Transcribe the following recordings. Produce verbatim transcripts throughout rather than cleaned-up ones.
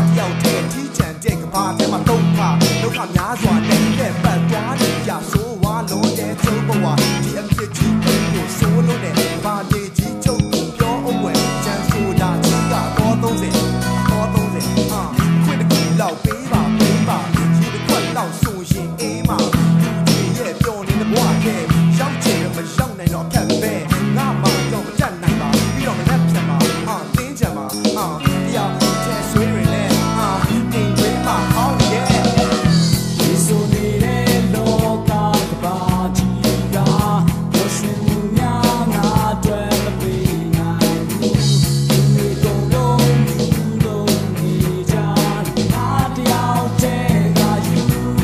တယောက်တည်းထီးချန်တဲ့ကဘာထဲမှာသုံးခါဒုက္ခများစွာနဲ့လက်ပတ်သွားနေကြဆိုးဝါလုံးတဲ့သုံးဘဝဒီအဖြစ်ကြီးကိုဆိုးလို့နဲ့ဘာနေကြီးချုပ်ကိုပြောအောင်ွယ်ချမ်းဆိုတာကြီးကတော့သုံးစင်တော့သုံးစင်အာခွင့်တကူလောက်ပေးပါပေးပါရေတစ်ခွက်လောက်ဆိုရင်အေးမှာဒီရဲ့ပြောနေတဲ့ဘဝကရောက်ချင်မရောက်နိုင်တော့ခက်ပဲငါမှတော့မတတ်နိုင်ပါပြီးတော့မနဲ့ပြန်ပါအာတင်းချင်ပါအာတရားချဲဆွေးရနေအာနေဝေးမှာဟောင်းရဲ့ဒီဆိုနေတဲ့လောကကဘာကြီးကပြောရှင်မှုများငါတွေ့မပေးနိုင်ဘူးဒီကုန်လုံးဒီလုံးနေကြအားတယောက်တည်းကယူ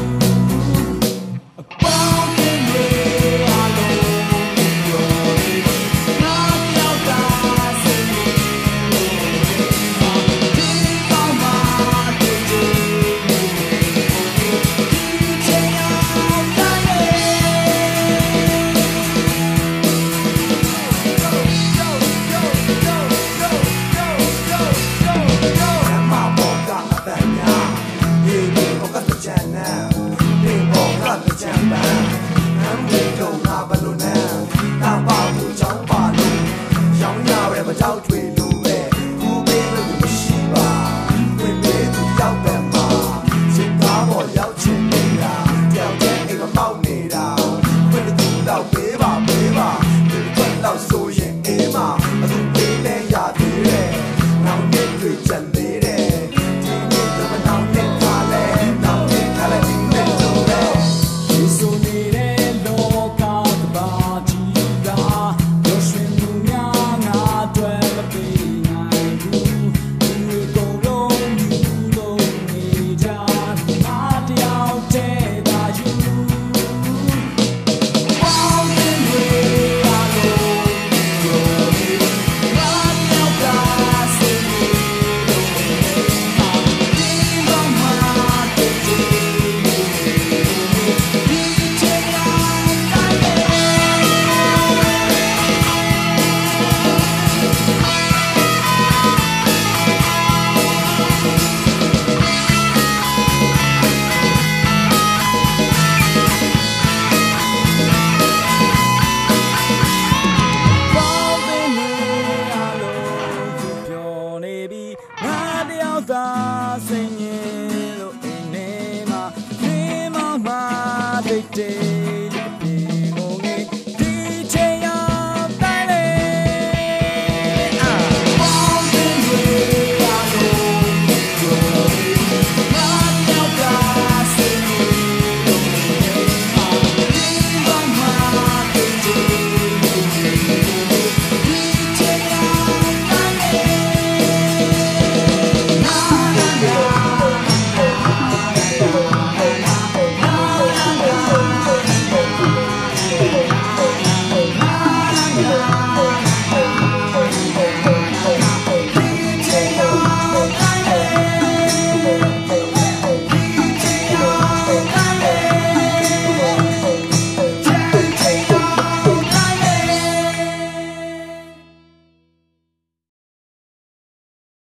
အပေါင်းနဲ့အားလုံးပြောနေငါတယောက်သာစိတ်နေဒီကောင်းမှဒီဒီဒီချင်အောင်တိုင်းလေမမောကအပညာဒီဘောကတချန်နာဒီဘောကတချန်ပန်းနမ်းဒီတော့ငါဘလို့နာတာပါဘူးချောင်းပါလို့ရောင်းရရဲမကြောက်ထွေလို့ပဲခုပေးလို့မရှိပါဝင်ပေးသူရောက်တယ်မှာစင်ကားပေါ်ရောက်ချင်နေတာတယောက်တည်းအိမ်မပေါက်နေတာခွင့်တကူတော့ပေးပါပေးပါဒီခွင့်တော့ဆိုရင်အေးမှာအခုပေးလဲရသေးတယ်နောက်နေ့တွေချန်သေးတယ်ဒီနေ့တော့မနောက်နေ့ခါလဲနောက်နေ့ခါလဲဒီနေ့တော့ပဲဒီဆိုနေတဲ့လောကကဘာကြီးကပြောရှင်မှုများငါတွေ့မပေးနိုင်ဘူးဒီကုန်လုံးဒီလုံးနေကြအားတယောက်တည်းသာယူပေါင်းနေအားလုံးပြောနေငါတယောက်သာစိတ်နေလို့ဒီကောင်းမှဒီဒီဒီချင်အောင်တိုင်းလေပေါင်းနေအားလုံးပြောနေပြီငါတယောက်သာစိတ်ငြိမ်လို့အိမ်ထဲမှာခင်းမောင်မှတိတ်တိတ်